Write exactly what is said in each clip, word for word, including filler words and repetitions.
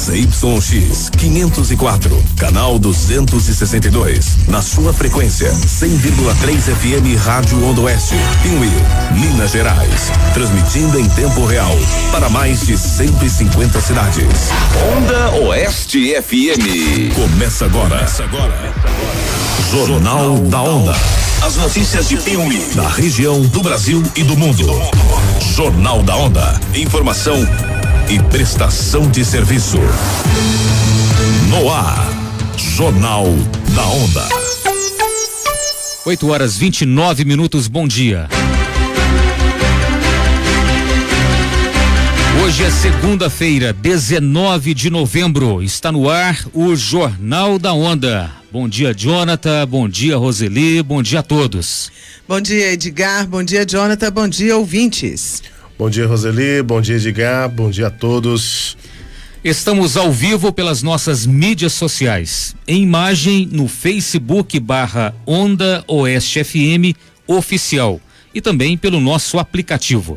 Z Y X quinhentos e quatro, canal duzentos e sessenta e dois, na sua frequência cem vírgula três F M Rádio Onda Oeste, Piuí, Minas Gerais, transmitindo em tempo real para mais de cento e cinquenta cidades. Onda Oeste F M. Começa agora. Começa agora. Jornal da Onda. As notícias de Piuí, da região, do Brasil e do mundo. Jornal da Onda. Informação e prestação de serviço. No ar. Jornal da Onda. oito horas e vinte e nove minutos. Bom dia. Hoje é segunda-feira, dezenove de novembro. Está no ar o Jornal da Onda. Bom dia, Jonathan. Bom dia, Roseli. Bom dia a todos. Bom dia, Edgar. Bom dia, Jonathan. Bom dia, ouvintes. Bom dia, Roseli. Bom dia, Edgar. Bom dia a todos. Estamos ao vivo pelas nossas mídias sociais. Em imagem no Facebook barra Onda Oeste F M Oficial e também pelo nosso aplicativo.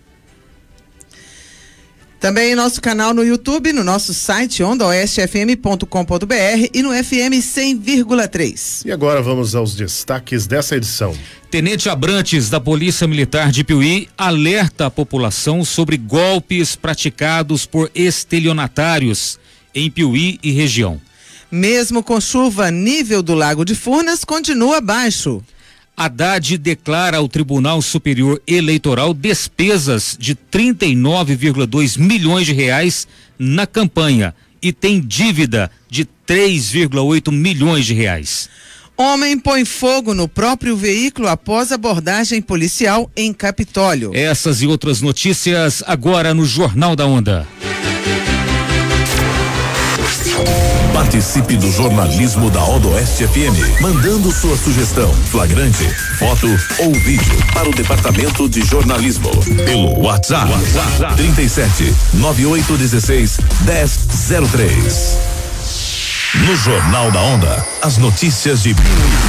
Também nosso canal no YouTube, no nosso site onda oeste f m ponto com ponto b r e no F M cem vírgula três. E agora vamos aos destaques dessa edição. Tenente Abrantes da Polícia Militar de Piuí alerta a população sobre golpes praticados por estelionatários em Piuí e região. Mesmo com chuva, nível do Lago de Furnas continua baixo. Haddad declara ao Tribunal Superior Eleitoral despesas de trinta e nove vírgula dois milhões de reais na campanha e tem dívida de três vírgula oito milhões de reais. Homem põe fogo no próprio veículo após abordagem policial em Capitólio. Essas e outras notícias agora no Jornal da Onda. Participe do jornalismo da Onda Oeste F M, mandando sua sugestão, flagrante, foto ou vídeo para o departamento de jornalismo pelo WhatsApp, WhatsApp trinta e sete, nove oito um seis, dez zero três. No Jornal da Onda, as notícias de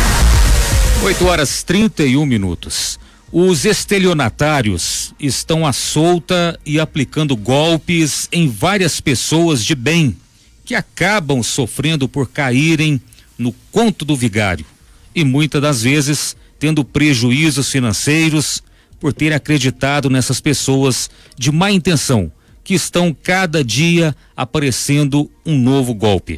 oito horas trinta e um minutos. Os estelionatários estão à solta e aplicando golpes em várias pessoas de bem que acabam sofrendo por caírem no conto do vigário e muitas das vezes tendo prejuízos financeiros por ter acreditado nessas pessoas de má intenção que estão cada dia aparecendo um novo golpe.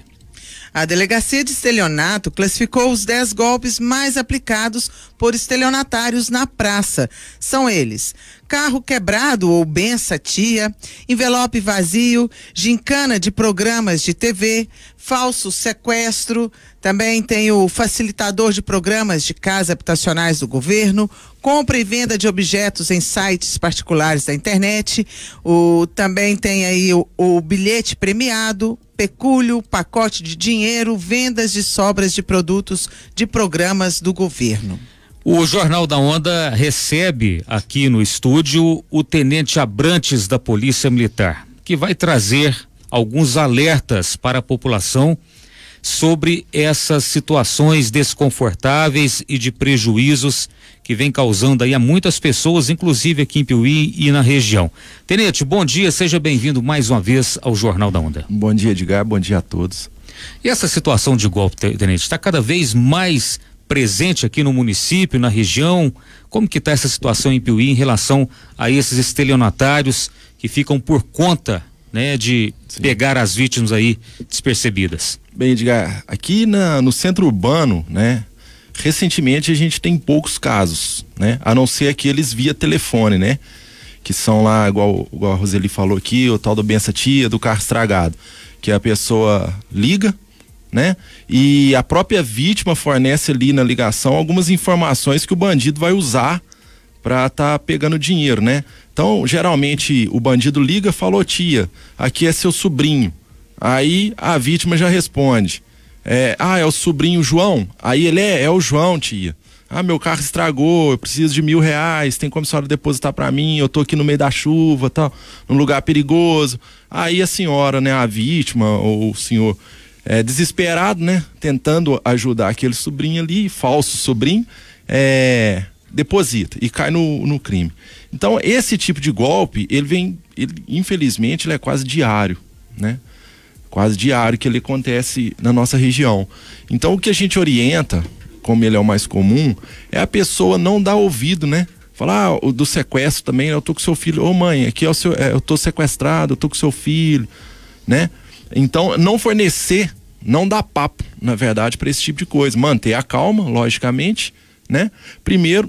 A Delegacia de Estelionato classificou os dez golpes mais aplicados por estelionatários na praça. São eles: carro quebrado ou benção tia, envelope vazio, gincana de programas de T V, falso sequestro, também tem o facilitador de programas de casas habitacionais do governo, compra e venda de objetos em sites particulares da internet, o, também tem aí o, o bilhete premiado, pecúlio, pacote de dinheiro, vendas de sobras de produtos de programas do governo. O Jornal da Onda recebe aqui no estúdio o Tenente Abrantes da Polícia Militar, que vai trazer alguns alertas para a população sobre essas situações desconfortáveis e de prejuízos que vem causando aí a muitas pessoas, inclusive aqui em Piuí e na região. Tenente, bom dia, seja bem-vindo mais uma vez ao Jornal da Onda. Bom dia, Edgar, bom dia a todos. E essa situação de golpe, Tenente, está cada vez mais presente aqui no município, na região? Como que está essa situação em Piuí em relação a esses estelionatários que ficam por conta, né, de Sim. pegar as vítimas aí despercebidas? Bem, Edgar, aqui na, no centro urbano, né, recentemente a gente tem poucos casos, né, a não ser aqueles via telefone, né, que são lá, igual, igual a Roseli falou aqui, o tal do benção tia, do carro estragado, que a pessoa liga, né, e a própria vítima fornece ali na ligação algumas informações que o bandido vai usar para tá pegando dinheiro, né. Então, geralmente, o bandido liga e fala: ô tia, aqui é seu sobrinho. Aí a vítima já responde: é, ah, é o sobrinho João? Aí ele é, é o João, tia. Ah, meu carro estragou, eu preciso de mil reais, tem como a senhora depositar para mim, eu tô aqui no meio da chuva, tal, num lugar perigoso. Aí a senhora, né, a vítima, ou o senhor, é, desesperado, né, tentando ajudar aquele sobrinho ali, falso sobrinho, é, deposita e cai no, no crime. Então, esse tipo de golpe, ele vem, ele, infelizmente, ele é quase diário, né? quase diário que ele acontece na nossa região. Então o que a gente orienta, como ele é o mais comum, é a pessoa não dar ouvido, né? Falar, ah, o do sequestro também, eu tô com seu filho, ô oh, mãe, aqui é o seu, é, eu tô sequestrado, eu tô com seu filho, né? Então, não fornecer, não dar papo, na verdade, para esse tipo de coisa. Manter a calma, logicamente, né? Primeiro,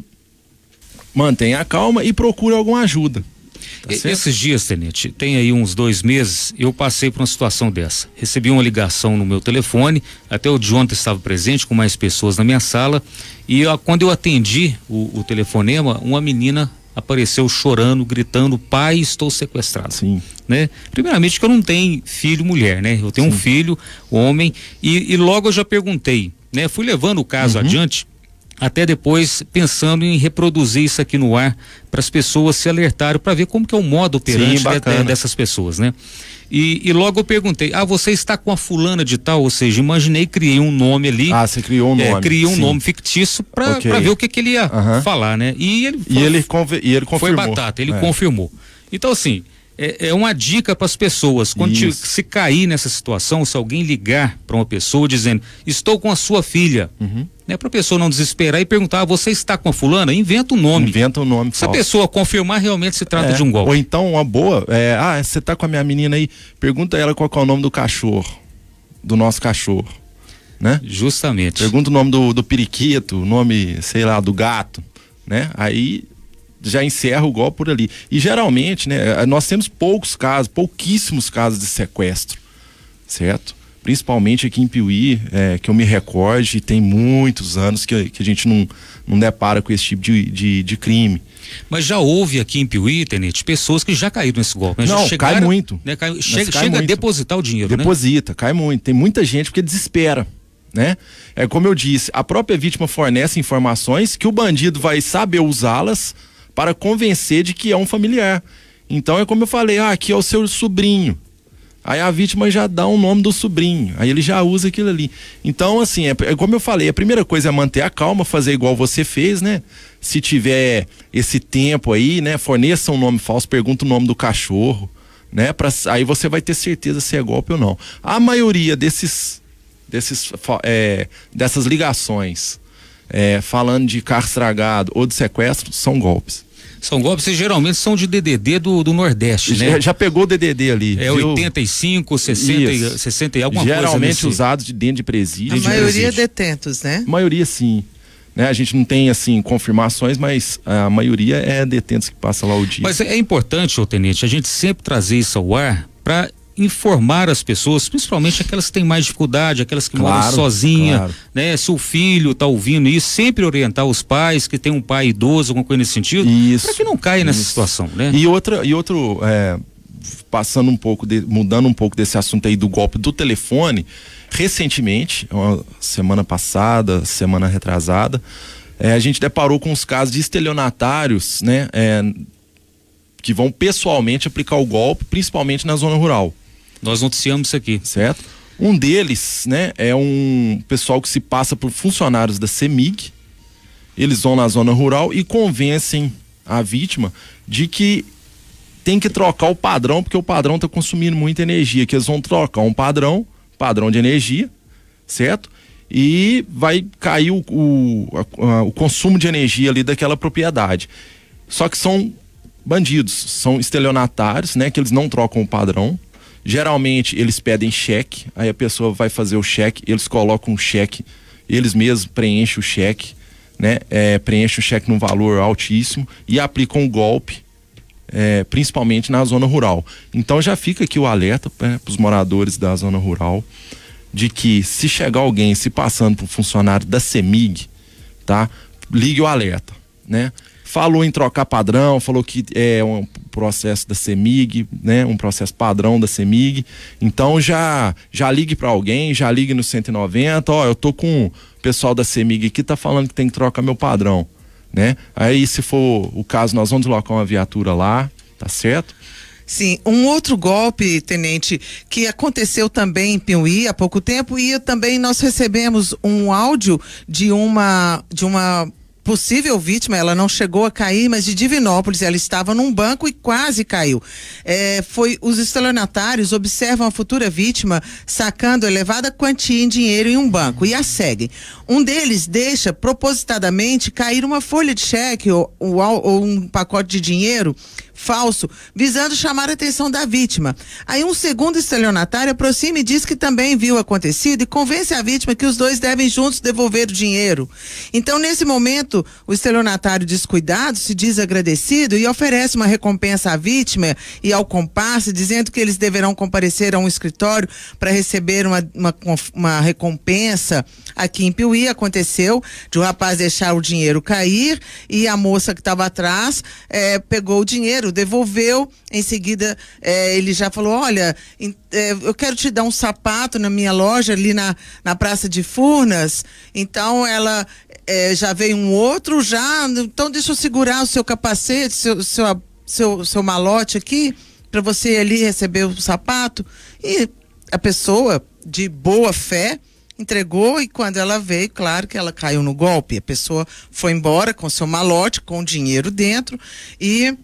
mantenha a calma e procure alguma ajuda. Tá Esses dias, tenente, tem aí uns dois meses, eu passei por uma situação dessa. Recebi uma ligação no meu telefone, até o Jonathan estava presente com mais pessoas na minha sala, e eu, quando eu atendi o, o telefonema, uma menina apareceu chorando, gritando, pai, estou sequestrado. Sim. Né? Primeiramente que eu não tenho filho mulher, né? Eu tenho Sim. um filho, homem, e, e logo eu já perguntei, né? Fui levando o caso uhum. adiante, até depois pensando em reproduzir isso aqui no ar para as pessoas se alertarem para ver como que é o modo operante Sim, de, dessas pessoas, né? E, e logo eu perguntei, ah, você está com a fulana de tal, ou seja, imaginei, criei um nome ali. Ah, você criou um nome. É, criei um Sim. nome fictício para okay. ver o que que ele ia uhum. falar, né? E ele, e ele, e ele confirmou. Foi batata, ele é. confirmou. Então assim, É, é uma dica para as pessoas, quando te, se cair nessa situação, se alguém ligar para uma pessoa dizendo, estou com a sua filha, uhum. né, para a pessoa não desesperar e perguntar, ah, você está com a fulana? Inventa um nome. Inventa um nome. Se a pessoa confirmar, realmente se trata é, de um golpe. Ou então, uma boa, é, ah, você está com a minha menina aí, pergunta a ela qual é o nome do cachorro, do nosso cachorro, né? Justamente. Pergunta o nome do, do periquito, o nome, sei lá, do gato, né? Aí já encerra o golpe por ali. E geralmente, né, nós temos poucos casos, pouquíssimos casos de sequestro, certo? Principalmente aqui em Piuí, é, que eu me recorde, tem muitos anos que, que a gente não, não depara com esse tipo de, de, de crime. Mas já houve aqui em Piuí, tenente, pessoas que já caíram nesse golpe. Né? Não, já chegaram, cai muito. Né, cai, chega cai chega muito. a depositar o dinheiro, Deposita, né? cai muito. Tem muita gente porque desespera, né? É como eu disse, a própria vítima fornece informações que o bandido vai saber usá-las para convencer de que é um familiar. Então é como eu falei, ah, aqui é o seu sobrinho. Aí a vítima já dá o nome do sobrinho, aí ele já usa aquilo ali. Então assim, é, é como eu falei, a primeira coisa é manter a calma, fazer igual você fez, né? Se tiver esse tempo aí, né? Forneça um nome falso, pergunta o nome do cachorro, né? Pra, aí você vai ter certeza se é golpe ou não. A maioria desses, desses é, dessas ligações, é, falando de carro estragado ou de sequestro, são golpes. São golpes que geralmente são de D D D do, do Nordeste, já, né? Já pegou o D D D ali. É viu? oitenta e cinco, sessenta, sessenta e alguma geralmente coisa. Geralmente usados de dentro de presídio. A de maioria presídio. detentos, né? A maioria sim. Né? A gente não tem assim confirmações, mas a maioria é detentos que passam lá o dia. Mas é importante, ô tenente, a gente sempre trazer isso ao ar para informar as pessoas, principalmente aquelas que têm mais dificuldade, aquelas que claro, moram sozinha, claro. né? Se o filho tá ouvindo isso, sempre orientar os pais que tem um pai idoso, alguma coisa nesse sentido, para que não caia nessa situação, né? E outra, e outro, é, passando um pouco, de, mudando um pouco desse assunto aí do golpe do telefone, recentemente, uma semana passada, semana retrasada, é, a gente deparou com os casos de estelionatários, né? É, que vão pessoalmente aplicar o golpe, principalmente na zona rural. Nós noticiamos isso aqui. Certo? Um deles, né, é um pessoal que se passa por funcionários da CEMIG. Eles vão na zona rural e convencem a vítima de que tem que trocar o padrão, porque o padrão está consumindo muita energia, que eles vão trocar um padrão, padrão de energia, certo? E vai cair o, o, a, o consumo de energia ali daquela propriedade. Só que são bandidos, são estelionatários, né? Que eles não trocam o padrão. Geralmente eles pedem cheque, aí a pessoa vai fazer o cheque, eles colocam um cheque, eles mesmos preenchem o cheque, né? É, preenchem o cheque num valor altíssimo e aplicam um golpe, é, principalmente na zona rural. Então já fica aqui o alerta, né, para os moradores da zona rural, de que se chegar alguém se passando por funcionário da CEMIG, tá? Ligue o alerta, né? Falou em trocar padrão, falou que é um processo da CEMIG, né? Um processo padrão da CEMIG. Então já já ligue para alguém, já ligue no cento e noventa, ó, eu tô com o pessoal da CEMIG aqui, tá falando que tem que trocar meu padrão, né? Aí se for o caso, nós vamos deslocar uma viatura lá, tá certo? Sim, um outro golpe, tenente, que aconteceu também em Piuí há pouco tempo, e também nós recebemos um áudio de uma de uma possível vítima, ela não chegou a cair, mas de Divinópolis, ela estava num banco e quase caiu. É, foi, os estelionatários observam a futura vítima sacando elevada quantia em dinheiro em um banco e a seguem. Um deles deixa propositadamente cair uma folha de cheque ou, ou, ou um pacote de dinheiro falso, visando chamar a atenção da vítima. Aí um segundo estelionatário aproxima e diz que também viu o acontecido e convence a vítima que os dois devem juntos devolver o dinheiro. Então, nesse momento, o estelionatário descuidado se diz agradecido e oferece uma recompensa à vítima e ao comparsa, dizendo que eles deverão comparecer a um escritório para receber uma, uma, uma recompensa. Aqui em Piuí aconteceu de o rapaz deixar o dinheiro cair e a moça que estava atrás eh, pegou o dinheiro, devolveu, em seguida eh, ele já falou, olha, eh, eu quero te dar um sapato na minha loja ali na, na Praça de Furnas. Então ela eh, já veio um outro já, então deixa eu segurar o seu capacete, seu, seu, seu, seu malote aqui, para você ali receber o sapato. E a pessoa de boa fé entregou e quando ela veio, claro que ela caiu no golpe. A pessoa foi embora com seu malote, com dinheiro dentro e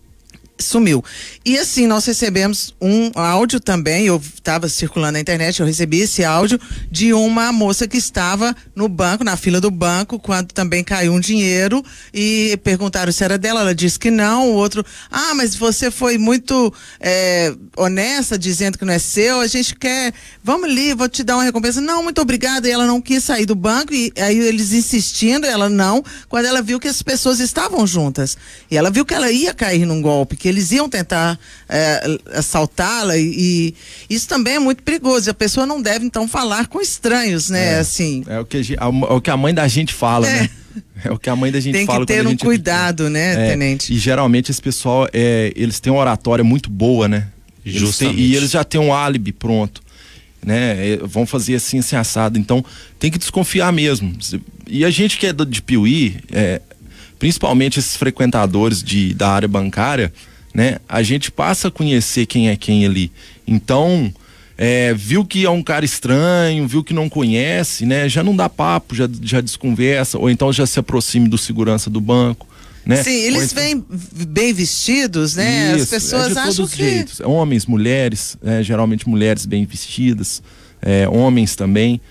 sumiu. E assim, nós recebemos um áudio também, eu estava circulando na internet, eu recebi esse áudio de uma moça que estava no banco, na fila do banco, quando também caiu um dinheiro e perguntaram se era dela, ela disse que não, o outro, ah, mas você foi muito é, honesta dizendo que não é seu, a gente quer, vamos ali, vou te dar uma recompensa, não, muito obrigada, e ela não quis sair do banco, e aí eles insistindo, ela não, quando ela viu que as pessoas estavam juntas, e ela viu que ela ia cair num golpe, que eles iam tentar é, assaltá-la e, e isso também é muito perigoso. A pessoa não deve então falar com estranhos, né? É, assim. É o que a, gente, é o que a mãe da gente fala, é. né? É o que a mãe da gente Tem fala. Tem que ter um cuidado, né, é, tenente? E geralmente esse pessoal, é, eles têm uma oratória muito boa, né? Eles têm, e eles já têm um álibi pronto, né? Vão fazer assim, assim, assado. Então tem que desconfiar mesmo. E a gente que é de Piuí, é, principalmente esses frequentadores de, da área bancária, né? A gente passa a conhecer quem é quem ali. Então, é, viu que é um cara estranho, viu que não conhece, né? Já não dá papo, já, já desconversa, ou então já se aproxime do segurança do banco, né? Sim, eles então... vêm bem vestidos, né? Isso, as pessoas é de acham todos que... os jeitos. Homens, mulheres, é, geralmente mulheres bem vestidas, é, homens também.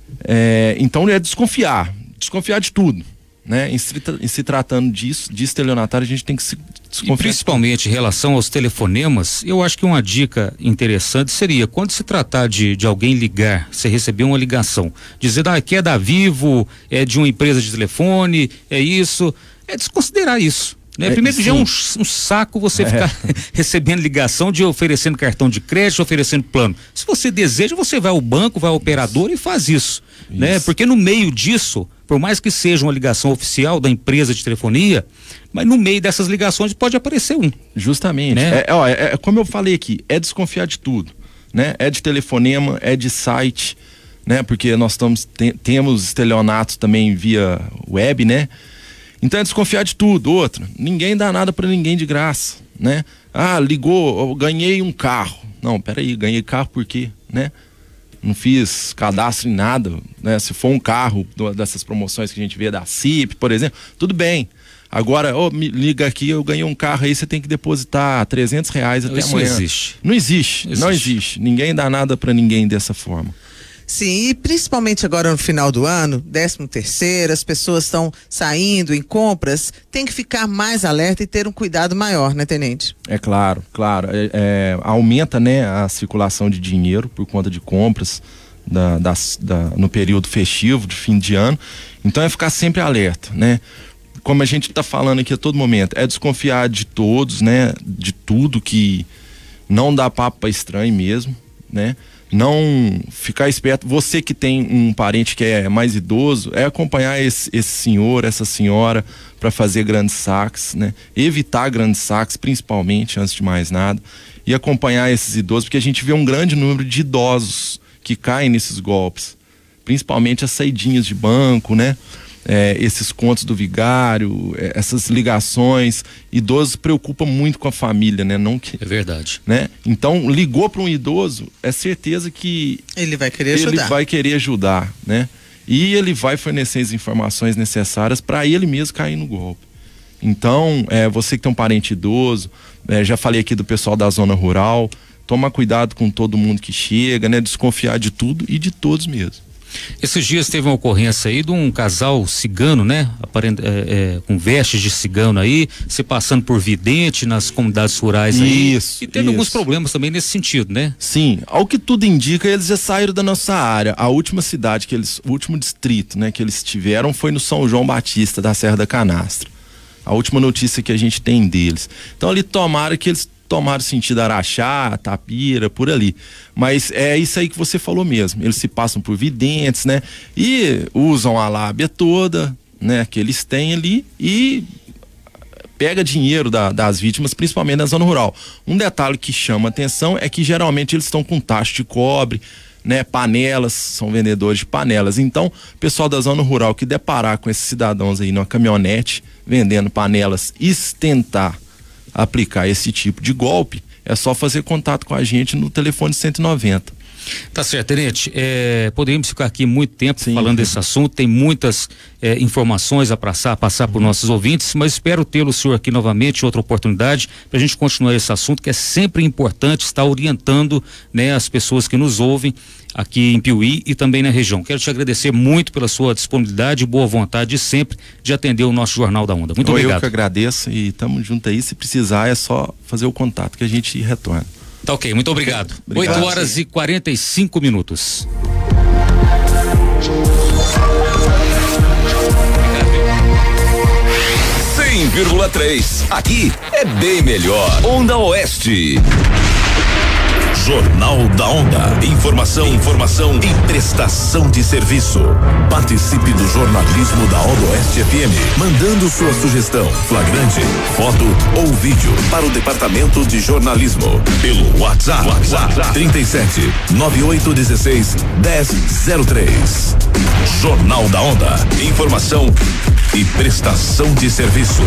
É, então é desconfiar, desconfiar de tudo. Né? Em, se, em se tratando disso, de estelionatário, a gente tem que se desconfiar. E principalmente em relação aos telefonemas, eu acho que uma dica interessante seria, quando se tratar de, de alguém ligar, você receber uma ligação, dizer, ah, aqui é da Vivo, é de uma empresa de telefone, é isso, é desconsiderar isso. Né? É, Primeiro, sim. já é um, um saco você é. ficar recebendo ligação de oferecendo cartão de crédito, oferecendo plano. Se você deseja, você vai ao banco, vai ao operador e faz isso, isso. Né? Porque no meio disso, por mais que seja uma ligação oficial da empresa de telefonia, mas no meio dessas ligações pode aparecer um. Justamente. Né? É, ó, é, é como eu falei aqui, é desconfiar de tudo, né? É de telefonema, é de site, né? Porque nós estamos, tem, temos estelionatos também via web, né? Então é desconfiar de tudo. Outra, ninguém dá nada pra ninguém de graça, né? Ah, ligou, eu ganhei um carro. Não, peraí, ganhei carro por quê, né? Não fiz cadastro em nada, né? Se for um carro dessas promoções que a gente vê da C I P, por exemplo, tudo bem. Agora, oh, me liga aqui, eu ganhei um carro aí, você tem que depositar trezentos reais até Isso amanhã. Não existe. Não existe, existe, não existe. Ninguém dá nada pra ninguém dessa forma. Sim, e principalmente agora no final do ano, décimo terceiro, as pessoas estão saindo em compras, tem que ficar mais alerta e ter um cuidado maior, né, tenente? É claro, claro. É, é, aumenta, né, a circulação de dinheiro por conta de compras da, das, da, no período festivo, de fim de ano. Então é ficar sempre alerta, né? Como a gente está falando aqui a todo momento, é desconfiar de todos, né? De tudo, que não dá papo para estranho mesmo, né? Não ficar esperto. Você que tem um parente que é mais idoso, é acompanhar esse, esse senhor, essa senhora para fazer grandes saques, né? Evitar grandes saques, principalmente, antes de mais nada, e acompanhar esses idosos, porque a gente vê um grande número de idosos que caem nesses golpes, principalmente as saidinhas de banco, né? É, esses contos do vigário, é, essas ligações. Idosos preocupa muito com a família, né? Não que, é verdade. Né? Então, ligou para um idoso, é certeza que ele vai querer ajudar. Ele vai querer ajudar, né? e ele vai fornecer as informações necessárias para ele mesmo cair no golpe. Então, é, você que tem um parente idoso, é, já falei aqui do pessoal da zona rural, toma cuidado com todo mundo que chega, né? Desconfiar de tudo e de todos mesmo. Esses dias teve uma ocorrência aí de um casal cigano, né? Aparent, é, é, com vestes de cigano aí, se passando por vidente nas comunidades rurais aí. Isso. E teve isso. alguns problemas também nesse sentido, né? Sim, ao que tudo indica, eles já saíram da nossa área. A última cidade que eles, o último distrito, né, que eles tiveram foi no São João Batista, da Serra da Canastra. A última notícia que a gente tem deles. Então ali tomaram que eles tomaram sentido Araxá, Tapira, por ali. Mas é isso aí que você falou mesmo. Eles se passam por videntes, né? E usam a lábia toda, né? Que eles têm ali e pega dinheiro da, das vítimas, principalmente na zona rural. Um detalhe que chama atenção é que geralmente eles estão com tacho de cobre, né? Panelas, são vendedores de panelas. Então, o pessoal da zona rural que deparar com esses cidadãos aí numa caminhonete vendendo panelas e tentar aplicar esse tipo de golpe, é só fazer contato com a gente no telefone cento e noventa. Tá certo, tenente, é, poderíamos ficar aqui muito tempo Sim, falando sim. desse assunto, tem muitas é, informações a passar, a passar por nossos ouvintes, mas espero tê-lo senhor aqui novamente, outra oportunidade, para a gente continuar esse assunto, que é sempre importante estar orientando, né, as pessoas que nos ouvem aqui em Piuí e também na região. Quero te agradecer muito pela sua disponibilidade e boa vontade de sempre de atender o nosso Jornal da Onda. Muito eu, obrigado. Eu que agradeço e estamos juntos aí, se precisar é só fazer o contato que a gente retorna. Tá ok, muito obrigado. Obrigado. oito horas e quarenta e cinco minutos. cem vírgula três. Aqui é bem melhor. Onda Oeste. Jornal da Onda. Informação, informação e prestação de serviço. Participe do jornalismo da Onda Oeste F M, mandando sua sugestão, flagrante, foto ou vídeo para o departamento de jornalismo pelo WhatsApp, WhatsApp trinta e sete, nove oito um seis, dez zero três. Jornal da Onda. Informação e prestação de serviço.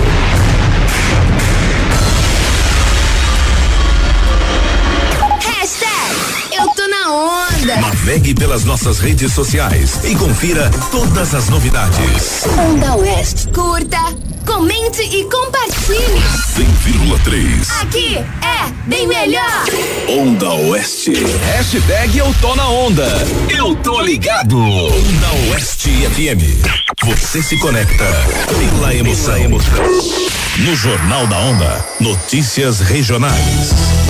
Eu tô na onda. Navegue pelas nossas redes sociais e confira todas as novidades. Onda Oeste. Curta, comente e compartilhe. cem vírgula três. Aqui é bem melhor. Onda Oeste. Hashtag eu tô na onda. Eu tô ligado. Onda Oeste F M. Você se conecta pela emoção. emoção. No Jornal da Onda, notícias regionais.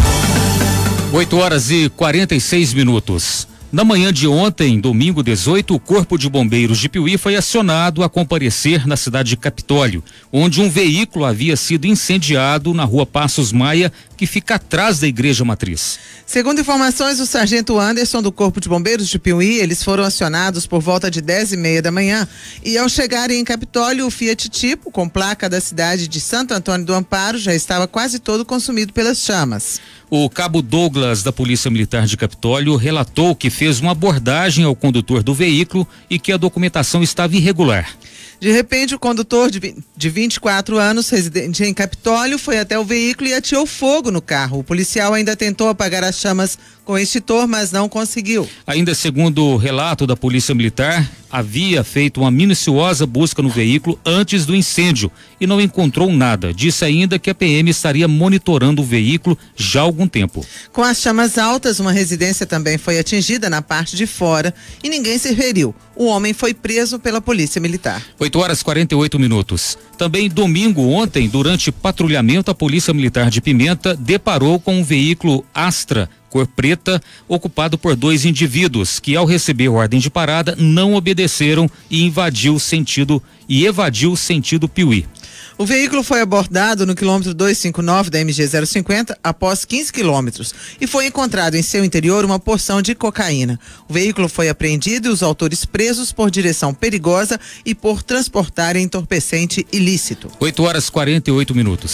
oito horas e quarenta e seis minutos. Na manhã de ontem, domingo dezoito, o Corpo de Bombeiros de Piuí foi acionado a comparecer na cidade de Capitólio, onde um veículo havia sido incendiado na rua Passos Maia, que fica atrás da Igreja Matriz. Segundo informações do sargento Anderson do Corpo de Bombeiros de Piuí, eles foram acionados por volta de dez e meia da manhã e ao chegarem em Capitólio, o Fiat Tipo, com placa da cidade de Santo Antônio do Amparo, já estava quase todo consumido pelas chamas. O cabo Douglas da Polícia Militar de Capitólio relatou que fez uma abordagem ao condutor do veículo e que a documentação estava irregular. De repente, o condutor de, de vinte e quatro anos, residente em Capitólio, foi até o veículo e ateou fogo no carro. O policial ainda tentou apagar as chamas com extintor, mas não conseguiu. Ainda segundo o relato da Polícia Militar, havia feito uma minuciosa busca no veículo antes do incêndio e não encontrou nada. Disse ainda que a P M estaria monitorando o veículo já há algum tempo. Com as chamas altas, uma residência também foi atingida na parte de fora e ninguém se feriu. O homem foi preso pela Polícia Militar. oito horas e quarenta e oito minutos. Também domingo ontem, durante patrulhamento, a Polícia Militar de Pimenta deparou com um veículo Astra cor preta, ocupado por dois indivíduos que, ao receber ordem de parada, não obedeceram e invadiu o sentido e evadiu o sentido Piuí. O veículo foi abordado no quilômetro duzentos e cinquenta e nove da M G zero cinquenta após quinze quilômetros e foi encontrado em seu interior uma porção de cocaína. O veículo foi apreendido e os autores presos por direção perigosa e por transportar entorpecente ilícito. oito horas e quarenta e oito minutos.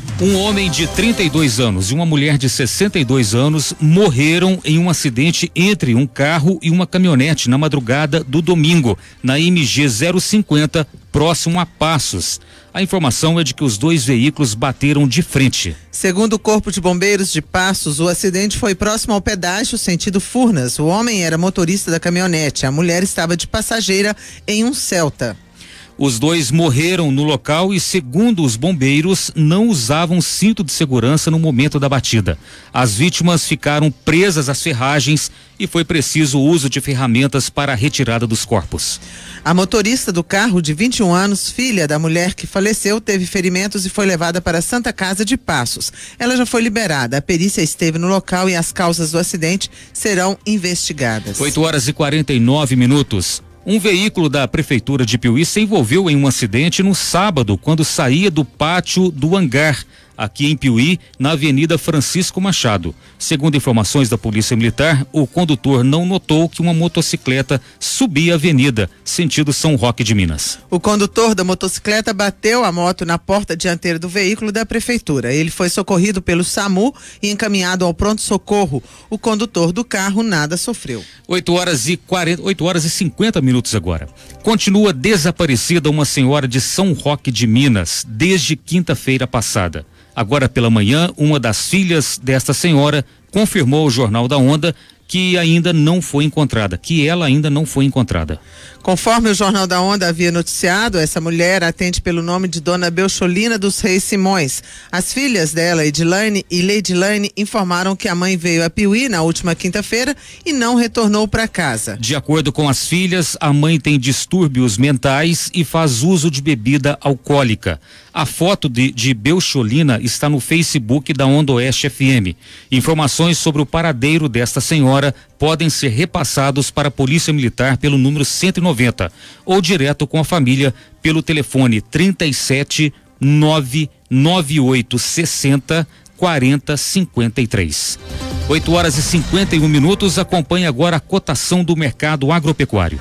Um homem de trinta e dois anos e uma mulher de sessenta e dois anos morreram em um acidente entre um carro e uma caminhonete na madrugada do domingo, na M G zero cinquenta, próximo a Passos. A informação é de que os dois veículos bateram de frente. Segundo o Corpo de Bombeiros de Passos, o acidente foi próximo ao pedágio sentido Furnas. O homem era motorista da caminhonete, a mulher estava de passageira em um Celta. Os dois morreram no local e, segundo os bombeiros, não usavam cinto de segurança no momento da batida. As vítimas ficaram presas às ferragens e foi preciso o uso de ferramentas para a retirada dos corpos. A motorista do carro, de vinte e um anos, filha da mulher que faleceu, teve ferimentos e foi levada para a Santa Casa de Passos. Ela já foi liberada. A perícia esteve no local e as causas do acidente serão investigadas. oito horas e quarenta e nove minutos. Um veículo da Prefeitura de Piuí se envolveu em um acidente no sábado, quando saía do pátio do hangar, aqui em Piuí, na Avenida Francisco Machado. Segundo informações da Polícia Militar, o condutor não notou que uma motocicleta subia a avenida, sentido São Roque de Minas. O condutor da motocicleta bateu a moto na porta dianteira do veículo da Prefeitura. Ele foi socorrido pelo SAMU e encaminhado ao pronto-socorro. O condutor do carro nada sofreu. oito horas e quarenta, oito horas e cinquenta minutos agora. Continua desaparecida uma senhora de São Roque de Minas desde quinta-feira passada. Agora pela manhã, uma das filhas desta senhora confirmou ao Jornal da Onda que ainda não foi encontrada, que ela ainda não foi encontrada. Conforme o Jornal da Onda havia noticiado, essa mulher atende pelo nome de Dona Belcholina dos Reis Simões. As filhas dela, Edilane e Leidilane, informaram que a mãe veio a Piuí na última quinta-feira e não retornou para casa. De acordo com as filhas, a mãe tem distúrbios mentais e faz uso de bebida alcoólica. A foto de, de Belcholina está no Facebook da Onda Oeste F M. Informações sobre o paradeiro desta senhora podem ser repassados para a Polícia Militar pelo número cento e noventa ou direto com a família pelo telefone trinta e sete, nove nove oito sessenta, quarenta cinquenta e três. oito horas e cinquenta e um minutos. Acompanhe agora a cotação do mercado agropecuário.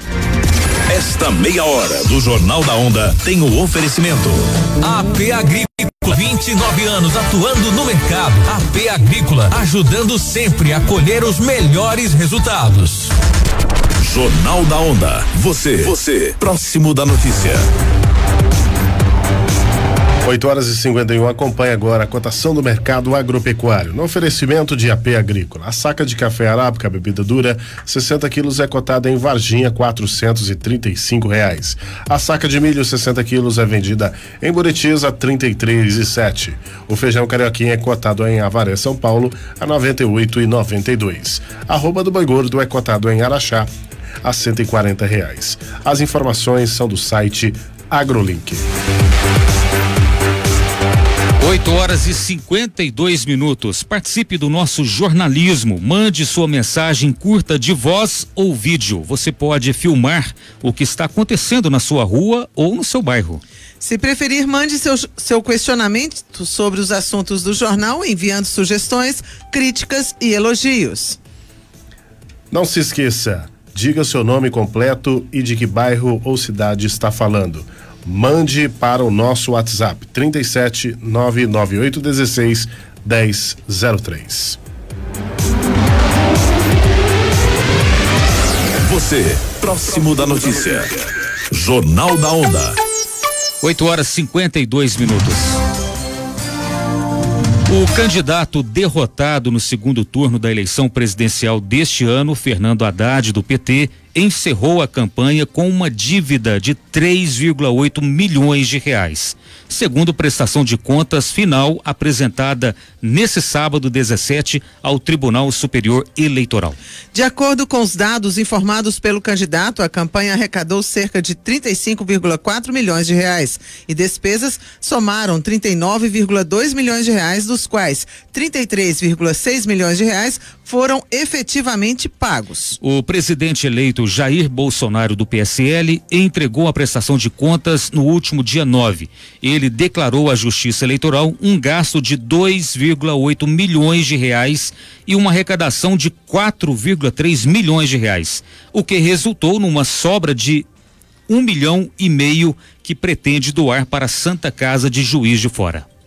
Esta meia hora do Jornal da Onda tem o oferecimento. A P Agrícola, vinte e nove anos atuando no mercado. A P Agrícola, ajudando sempre a colher os melhores resultados. Jornal da Onda. Você, você, próximo da notícia. oito horas e cinquenta e um, acompanha agora a cotação do mercado agropecuário. No oferecimento de A P Agrícola. A saca de café arábica, bebida dura, sessenta quilos, é cotada em Varginha, quatrocentos e trinta e cinco reais. A saca de milho, sessenta quilos, é vendida em Buritiza, trinta e três e sete. O feijão carioquinha é cotado em Avaré, São Paulo, a noventa e oito e noventa e dois. A arroba do boi gordo é cotado em Araxá, a cento e quarenta reais. As informações são do site AgroLink. oito horas e cinquenta e dois minutos. Participe do nosso jornalismo. Mande sua mensagem curta de voz ou vídeo. Você pode filmar o que está acontecendo na sua rua ou no seu bairro. Se preferir, mande seu, seu questionamento sobre os assuntos do jornal, enviando sugestões, críticas e elogios. Não se esqueça, diga seu nome completo e de que bairro ou cidade está falando. Mande para o nosso WhatsApp trinta e sete, nove nove oito um seis, um zero zero três. Você, próximo da notícia. Jornal da Onda. oito horas e cinquenta e dois minutos. O candidato derrotado no segundo turno da eleição presidencial deste ano, Fernando Haddad, do P T, encerrou a campanha com uma dívida de três vírgula oito milhões de reais, segundo prestação de contas final apresentada nesse sábado dezessete ao Tribunal Superior Eleitoral. De acordo com os dados informados pelo candidato, a campanha arrecadou cerca de trinta e cinco vírgula quatro milhões de reais e despesas somaram trinta e nove vírgula dois milhões de reais, dos quais trinta e três vírgula seis milhões de reais foram efetivamente pagos. O presidente eleito Jair Bolsonaro, do P S L, entregou a prestação de contas no último dia nove. Ele declarou à Justiça Eleitoral um gasto de dois vírgula oito milhões de reais e uma arrecadação de quatro vírgula três milhões de reais, o que resultou numa sobra de um milhão e meio que pretende doar para a Santa Casa de Juiz de Fora.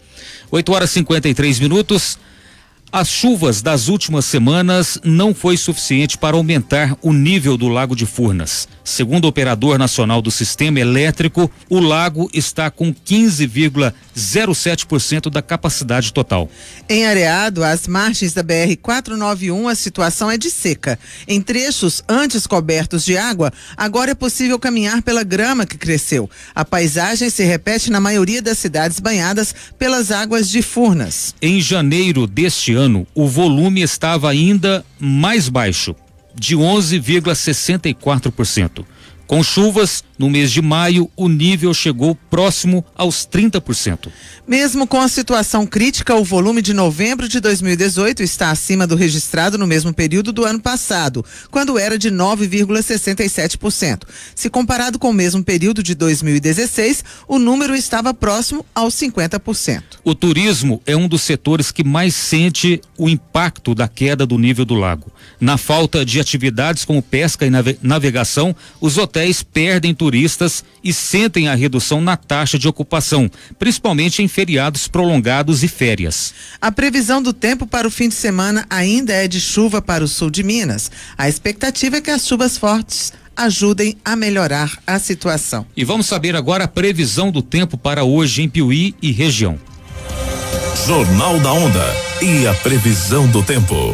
oito horas e cinquenta e três minutos. As chuvas das últimas semanas não foi suficiente para aumentar o nível do Lago de Furnas. Segundo o operador nacional do sistema elétrico, o lago está com quinze vírgula zero sete por cento da capacidade total. Em Areado, às margens da B R quatrocentos e noventa e um, a situação é de seca. Em trechos antes cobertos de água, agora é possível caminhar pela grama que cresceu. A paisagem se repete na maioria das cidades banhadas pelas águas de Furnas. Em janeiro deste ano, o volume estava ainda mais baixo, de onze vírgula sessenta e quatro por cento. Com chuvas, no mês de maio, o nível chegou próximo aos trinta por cento. Mesmo com a situação crítica, o volume de novembro de dois mil e dezoito está acima do registrado no mesmo período do ano passado, quando era de nove vírgula sessenta e sete por cento. Se comparado com o mesmo período de dois mil e dezesseis, o número estava próximo aos cinquenta por cento. O turismo é um dos setores que mais sente o impacto da queda do nível do lago. Na falta de atividades como pesca e nave- navegação, os hotéis perdem turistas e sentem a redução na taxa de ocupação, principalmente em feriados prolongados e férias. A previsão do tempo para o fim de semana ainda é de chuva para o sul de Minas. A expectativa é que as chuvas fortes ajudem a melhorar a situação. E vamos saber agora a previsão do tempo para hoje em Piuí e região. Jornal da Onda e a previsão do tempo.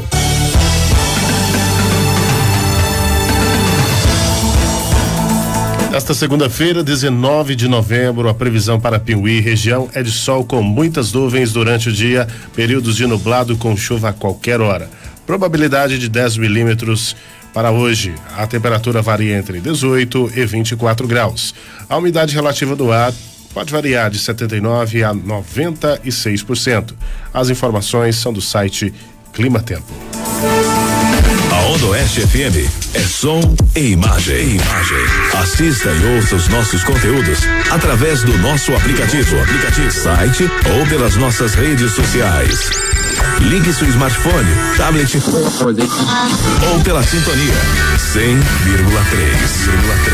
Esta segunda-feira, dezenove de novembro, a previsão para Piuí região é de sol com muitas nuvens durante o dia, períodos de nublado com chuva a qualquer hora. Probabilidade de dez milímetros para hoje. A temperatura varia entre dezoito e vinte e quatro graus. A umidade relativa do ar pode variar de setenta e nove a noventa e seis por cento. As informações são do site Clima Tempo. A Onda Oeste F M é som e imagem. imagem. Assista e ouça os nossos conteúdos através do nosso aplicativo, aplicativo, site ou pelas nossas redes sociais. Ligue seu smartphone, tablet ou pela sintonia cem vírgula três.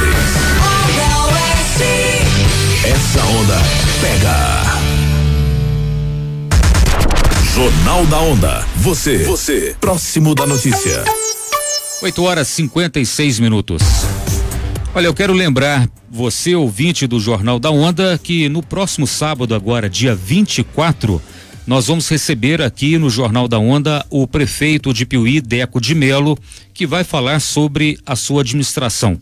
Essa onda pega. Jornal da Onda. Você, você, próximo da notícia. oito horas e cinquenta e seis minutos. Olha, eu quero lembrar você, ouvinte do Jornal da Onda, que no próximo sábado, agora, dia vinte e quatro, nós vamos receber aqui no Jornal da Onda o prefeito de Piuí, Deco de Melo, que vai falar sobre a sua administração.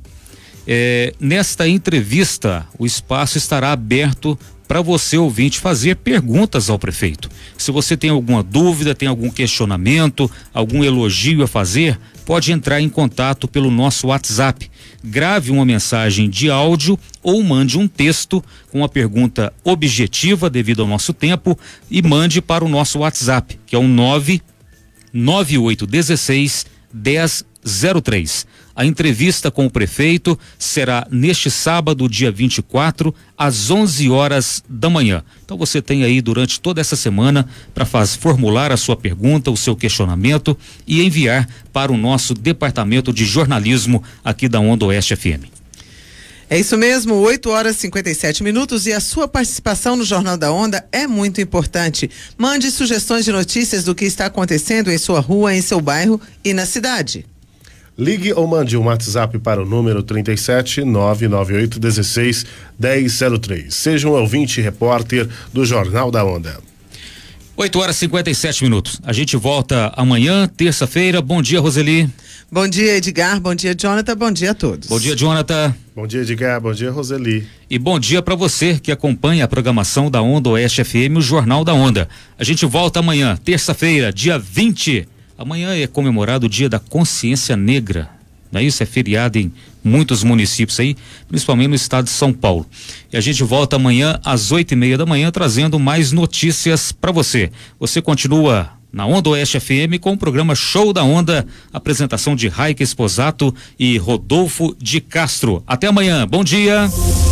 É, nesta entrevista, o espaço estará aberto para você, ouvinte, fazer perguntas ao prefeito. Se você tem alguma dúvida, tem algum questionamento, algum elogio a fazer, pode entrar em contato pelo nosso WhatsApp. Grave uma mensagem de áudio ou mande um texto com uma pergunta objetiva devido ao nosso tempo e mande para o nosso WhatsApp, que é o nove nove oito um seis um zero zero três. A entrevista com o prefeito será neste sábado, dia vinte e quatro, às onze horas da manhã. Então você tem aí durante toda essa semana para formular a sua pergunta, o seu questionamento e enviar para o nosso departamento de jornalismo aqui da Onda Oeste F M. É isso mesmo, oito horas e cinquenta e sete minutos, e a sua participação no Jornal da Onda é muito importante. Mande sugestões de notícias do que está acontecendo em sua rua, em seu bairro e na cidade. Ligue ou mande um WhatsApp para o número trinta e sete, nove nove oito um seis, um zero zero três. Seja um ouvinte e repórter do Jornal da Onda. oito horas e cinquenta e sete minutos. A gente volta amanhã, terça-feira. Bom dia, Roseli. Bom dia, Edgar. Bom dia, Jonathan. Bom dia a todos. Bom dia, Jonathan. Bom dia, Edgar. Bom dia, Roseli. E bom dia para você que acompanha a programação da Onda Oeste F M, o Jornal da Onda. A gente volta amanhã, terça-feira, dia vinte. Amanhã é comemorado o Dia da Consciência Negra, não é isso? É feriado em muitos municípios aí, principalmente no estado de São Paulo. E a gente volta amanhã às oito e meia da manhã trazendo mais notícias para você. Você continua na Onda Oeste F M com o programa Show da Onda, apresentação de Raika Esposato e Rodolfo de Castro. Até amanhã, bom dia.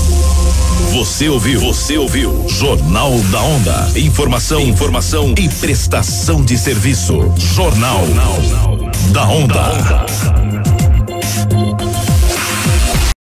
Você ouviu, você ouviu Jornal da Onda. Informação, informação e prestação de serviço. Jornal, Jornal da Onda.